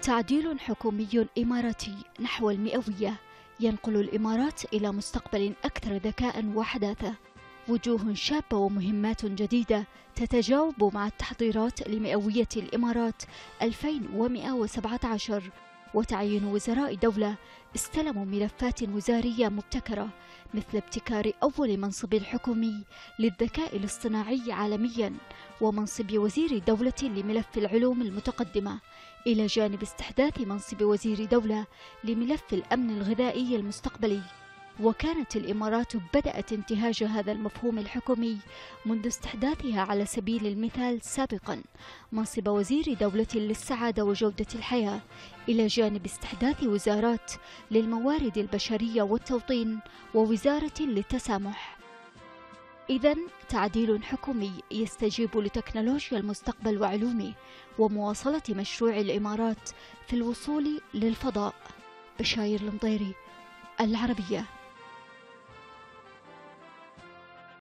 تعديل حكومي إماراتي نحو المئوية ينقل الإمارات إلى مستقبل أكثر ذكاء وحداثة. وجوه شابة ومهمات جديدة تتجاوب مع التحضيرات لمئوية الإمارات 2117، وتعيين وزراء دولة استلموا ملفات وزارية مبتكرة، مثل ابتكار أول منصب حكومي للذكاء الاصطناعي عالميا، ومنصب وزير دولة لملف العلوم المتقدمة، إلى جانب استحداث منصب وزير دولة لملف الأمن الغذائي المستقبلي. وكانت الإمارات بدأت انتهاج هذا المفهوم الحكومي منذ استحداثها على سبيل المثال سابقا منصب وزير دولة للسعادة وجودة الحياة، إلى جانب استحداث وزارات للموارد البشرية والتوطين ووزارة للتسامح. إذن تعديل حكومي يستجيب لتكنولوجيا المستقبل وعلومه، ومواصلة مشروع الإمارات في الوصول للفضاء. بشاير المضيري، العربية.